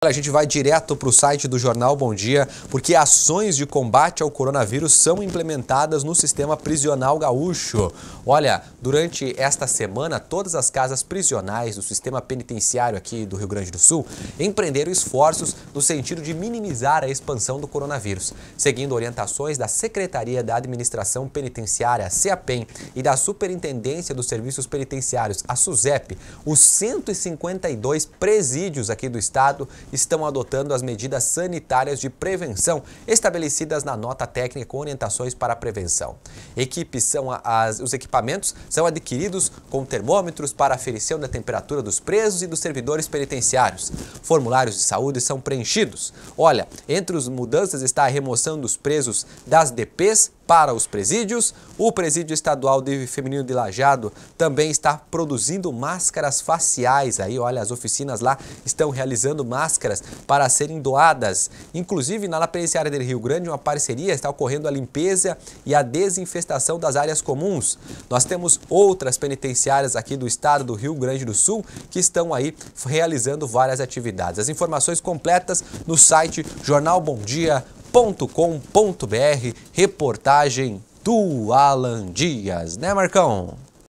A gente vai direto para o site do Jornal Bom Dia, porque ações de combate ao coronavírus são implementadas no sistema prisional gaúcho. Olha, durante esta semana, todas as casas prisionais do sistema penitenciário aqui do Rio Grande do Sul empreenderam esforços no sentido de minimizar a expansão do coronavírus. Seguindo orientações da Secretaria da Administração Penitenciária, SEAPEN, e da Superintendência dos Serviços Penitenciários, a SUSEP, os 152 presídios aqui do estado estão adotando as medidas sanitárias de prevenção estabelecidas na nota técnica com orientações para a prevenção. Os equipamentos são adquiridos com termômetros para aferição da temperatura dos presos e dos servidores penitenciários. Formulários de saúde são preenchidos. Olha, entre as mudanças está a remoção dos presos das DPs para os presídios. O Presídio Estadual de Feminino de Lajeado também está produzindo máscaras faciais. Aí, olha, as oficinas lá estão realizando máscaras para serem doadas. Inclusive, na penitenciária de Rio Grande, uma parceria está ocorrendo a limpeza e a desinfestação das áreas comuns. Nós temos outras penitenciárias aqui do estado do Rio Grande do Sul que estão aí realizando várias atividades. As informações completas no site jornalbomdia.com.br, reportagem do Alan Dias, né, Marcão?